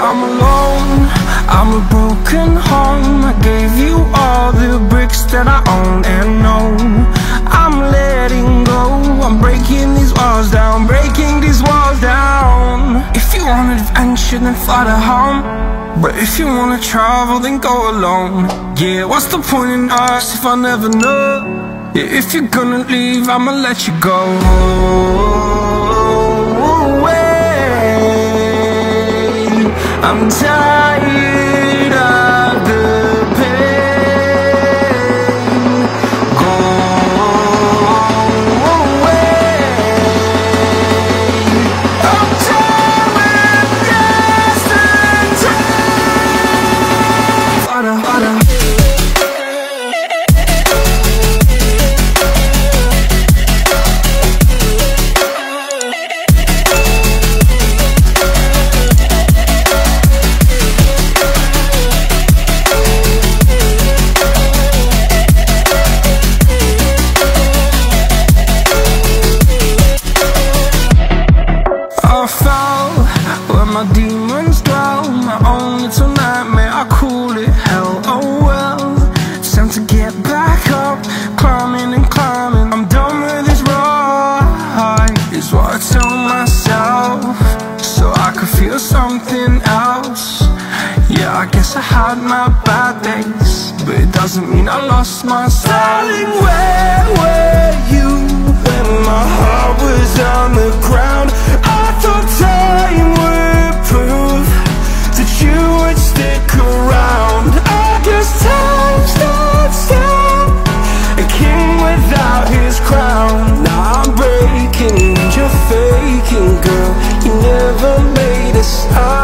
I'm alone, I'm a broken home. I gave you all the bricks that I own and know. I'm letting go, I'm breaking these walls down, breaking these walls down. If you want adventure, then fly to home. But if you wanna travel, then go alone. Yeah, what's the point in us if I never know? Yeah, if you're gonna leave, I'ma let you go. I'm tired of the pain. Go away. I'm tired with yesterday. I had my bad days, but it doesn't mean I lost my style. Darling, where were you when my heart was on the ground? I thought time would prove that you would stick around. I guess time stood still, a king without his crown. Now I'm breaking and you're faking, girl. You never made a stop.